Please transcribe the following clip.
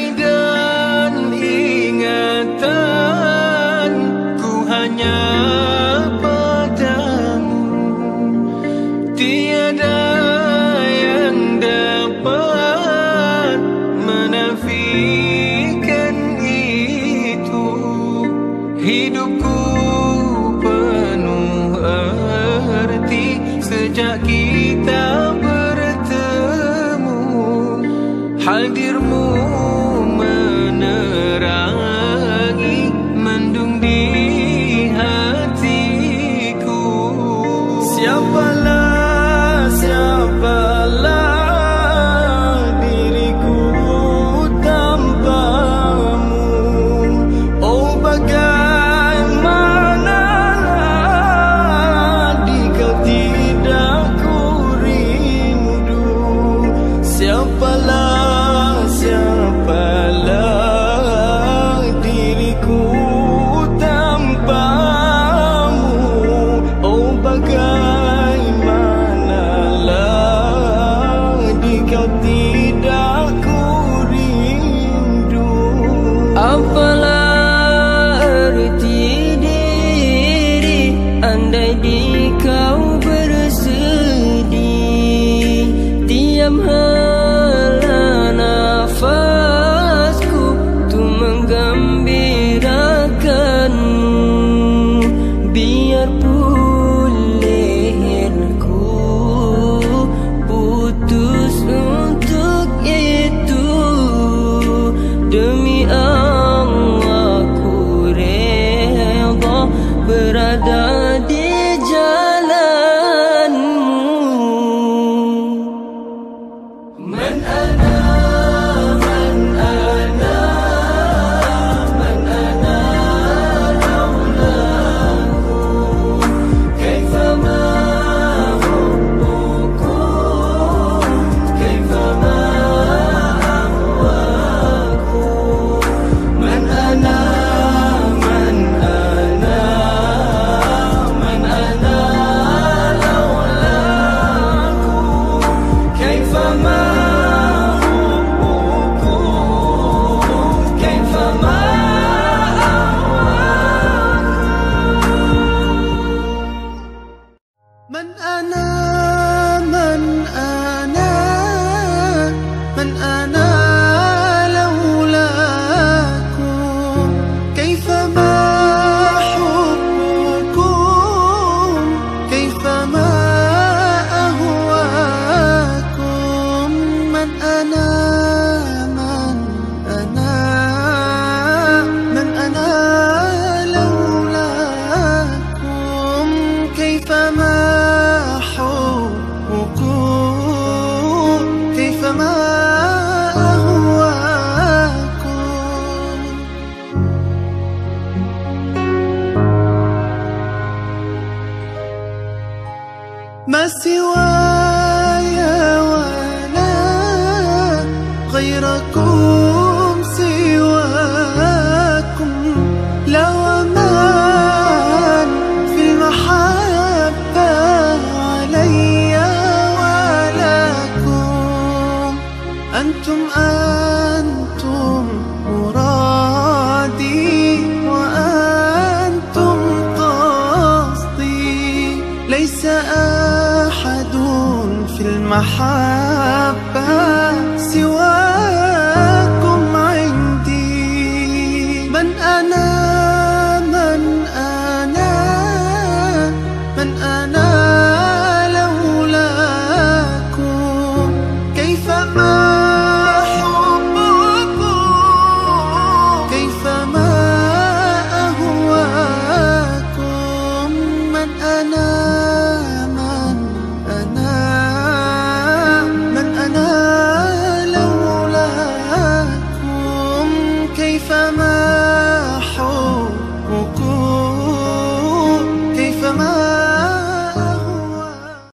dan ingatan ku hanya padamu. Tiada yang dapat menafikan itu. Hidupku penuh arti sejak kita bertemu. Hadirmu menerangi mendung di hatiku. Siapalah diriku tanpamu. Oh bagaimana jika tidak ku rindu. Siapalah diriku tanpamu. Oh bagaimanalah jika tidak ku rindu. Apalah arti diri andai di kau bersedih. Tiap hela nafasku tu menggembirakanmu. Biarpun leherku putus untuk itu, demi Allah ku rela berada di jalanmu. Man ana, man ana, man ana laulaku. Kaifama hubbukum, kaifama ahwaku. Man ana, man ana, man ana laulaku. Kaifama من أنا من أنا من أنا لولاكم. كيفما حبكم كيفما أهواكم. من أنا من أنا من أنا لولاكم. كيفما حبكم كيفما أهواكم. ما سواي ولا غيركم سواكم. لا ومن في المحبة علي ولكم. أنتم مرادي وأنتم قصدي. ليس أحد في المحبة